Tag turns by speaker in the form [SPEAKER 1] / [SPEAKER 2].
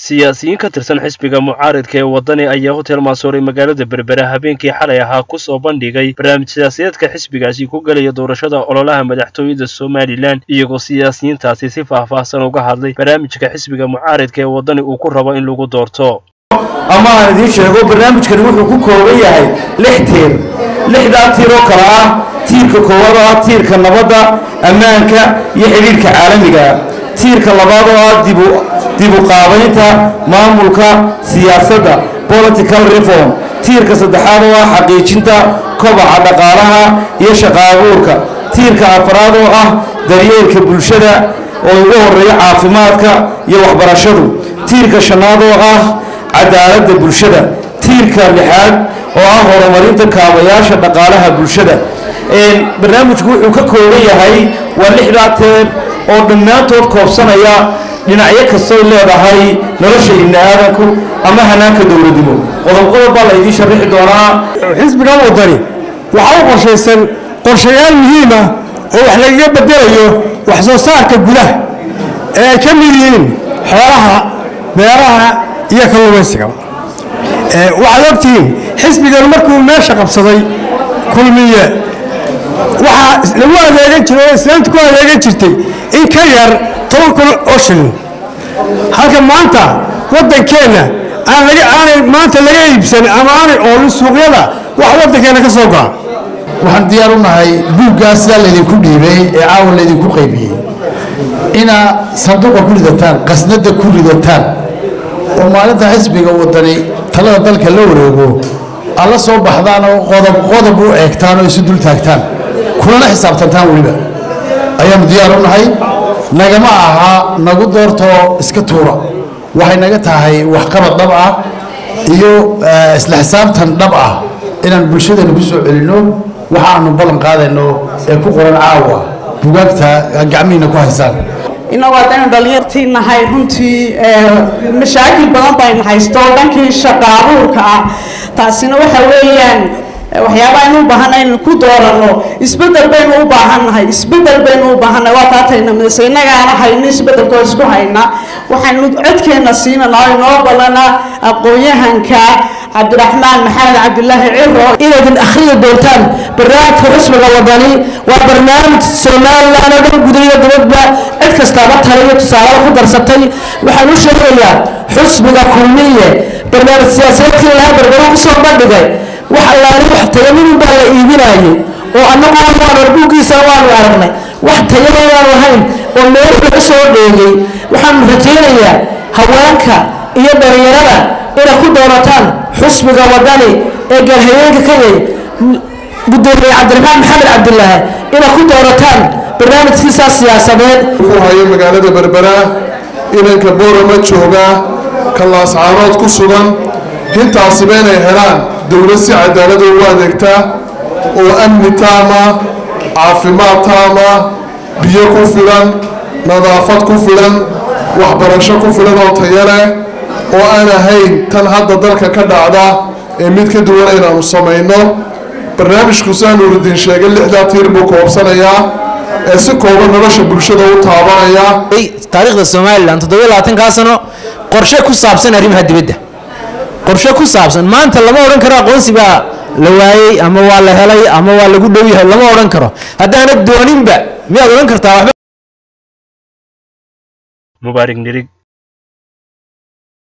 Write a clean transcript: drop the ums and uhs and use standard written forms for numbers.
[SPEAKER 1] siyaasiyiin ka tirsan xisbiga mucaaradka ee wadani ayaa hotel Mansour magaalada Berbera habeenkii xalay ahaa ku soo bandhigay barnaamij siyaasadeedka xisbigaasi ku galaya doorashada ololaha madaxtooyada Somaliland iyagoo siyaasiyiintaasi si faahfaahsan uga hadlay barnaamijka xisbiga mucaaradka ee wadani uu ku rabo in lagu doorto
[SPEAKER 2] ama aan idin sheego barnaamijkan wuxuu ku kooban yahay 6 tiir 6 tiir oo kala ah tiirka koowaad oo ah tiirka nabadda ammaanka iyo xiriirka caalamiga tiirka labaad oo ah dib u qaabaynta maamulka siyaasadda political reform tiirka saddexaad oo ah xaqiijinta kobaca dhaqaalaha iyo shaqo abuurka tiirka afraad oo ah daryeelka bulshada oo ugu horeeya caafimaadka iyo waxbarashadu tiirka shanaad oo ah cadaaladda bulshada tiirka lixaad oo ah horumarinta kaabayaasha dhaqaalaha bulshada barnaamijku wuxuu ka kooban yahay waa 6 tiir oo dhammaantood koobsanaya dhinacyo kastoo leedahay nolosha ibni'aadanku ama hanaanka dowladnimo qodob baa la idin sharixi doonaa
[SPEAKER 3] xisbiga wadani waxa uu qorshaysan qorshayaal muhiim ah oo wax laga bedelayo wax soo saarka gudaha ee ay ka mid yihiin xoolaha beeraha iyo kalluumaysiga waxaad ogtihiin xisbigan markuu meesha qabsaday kulmiye waxaa lagu adeegan jiray islaamta ku adeegan jirtay in ka yar 10,000 oo shilin halka maanta waddankeena aanay maanta laga iibsan ama aanay oolin suuqyada wax waddankeena ka soo go'a
[SPEAKER 4] waxaan diyaar u nahay buuggaas sidaa laydinku dhiibay ee caawa laydinku qaybiyey inaa sanduuqa ku ridataan qasnada ku ridataan oo maalinta xisbiga wadani talada dalka la wareego alla soo baxdaan oo qodob u eegtaan oo isu dul taagtaan kulana xisaabtantaan weliba ayaanu diyaar u nahay nagama aha nagu doorto iska tuura waxay naga tahay waxqabad dhab ah iyo isla xisaabtan dhab ah inaan bulshadana ku soo celino waxaanu ballan qaadayno ee ku qoran caawa bugaagta gacmihiina ku haysaan
[SPEAKER 5] inna waadana dhalinyartii nahay runtii mashaakil badan bayna haysto dhankii shaqo abuurka ah taasina waxa weeyaan waxyaabo aynu u baahannahay inaan ku doorano isbedel baynu u baahannahay waa taatayna mise innagaana hayno isbedelkoo isku hayna waxaynu codkeenna siinanaa oo inoo balana aqoon-yahanka cabdiraxmaan maxamed cabdilaahi ciro inaydin akhriya doontaan barnaamijka xisbiga wadani waa barnaamij somaliland oo dhan gudaha iyo dibadba cid kastaaba tala iyo tusaale ku darsatay waxaan u sheegayaa xisbiga kulmiye barnaamij siyaasadeedkii lahaa Berbera ku soo bandhigay wax allaale wax tayamin baa la iibinayay oo annagu waan arbugiisa waan aragnay wax tayamin aan lahayn oo meel laga soo dheegay waxaan rajaynayaa haweenka iyo dhalinyarada inay ku doorataan xisbiga wadani ee galhayeenka ka yahay gudoomiye cabdiraxmaan maxamed cabdilaahi inay ku doorataan barnaamijkiisa siyaasadeed
[SPEAKER 6] ku hayo magaalada Berbera inanka Boorama jooga kalaas caarood ku sugan intaasi inay helaan dawlad si cadaalad u adeegta oo amni taama caafimaad taama biyo ku filan nadaafad ku filan waxbarasho ku filan oo tayo leh oo aan ahayn tan hadda dalka ka dhacda ee mid ka duwan aynu samayno barnaamijku saan uruudin sheegay 6 tiir buu koobsanayaa ee si kooban nolosha bulshada u taabanaya
[SPEAKER 7] taariikhda Somaliland 27 sano qorshe ku saabsan arrimaha dibadda qorshe ku saabsan maanta lama oran karo aqoonsi baa la waayay ama waa la helay ama waa lagu dhow yahay lama oran karo haddaanad dooninba miyaad oran kartaa
[SPEAKER 1] Mubaarak Nirig